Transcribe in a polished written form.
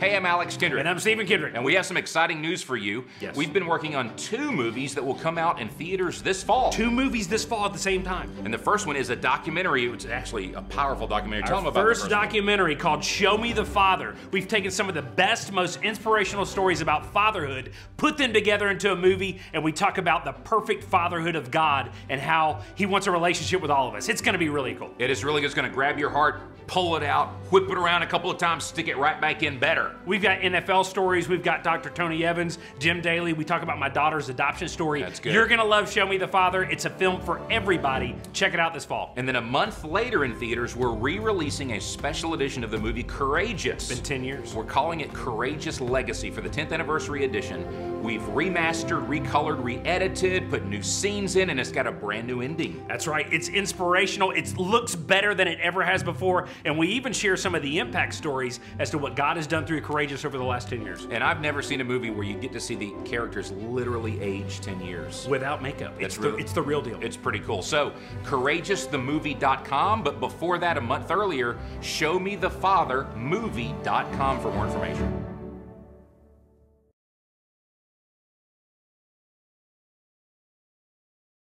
Hey, I'm Alex Kendrick. And I'm Stephen Kendrick. And we have some exciting news for you. Yes. We've been working on 2 movies that will come out in theaters this fall. 2 movies this fall at the same time. And the first one is a documentary. It's actually a powerful documentary. Tell them about First the first documentary called Show Me the Father. We've taken some of the best, most inspirational stories about fatherhood, put them together into a movie, and we talk about the perfect fatherhood of God and how He wants a relationship with all of us. It's going to be really cool. It is really just going to grab your heart, pull it out, whip it around a couple of times, stick it right back in better. We've got NFL stories. We've got Dr. Tony Evans, Jim Daly. We talk about my daughter's adoption story. That's good. You're going to love Show Me the Father. It's a film for everybody. Check it out this fall. And then a month later in theaters, we're re-releasing a special edition of the movie Courageous. It's been 10 years. We're calling it Courageous Legacy for the 10th anniversary edition. We've remastered, recolored, re-edited, put new scenes in, and it's got a brand new ending. That's right. It's inspirational. It looks better than it ever has before. And we even share some of the impact stories as to what God has done through Courageous over the last 10 years. And I've never seen a movie where you get to see the characters literally age 10 years. Without makeup. It's the real deal. It's pretty cool. So, courageousthemovie.com, but before that, a month earlier, showmethefathermovie.com for more information.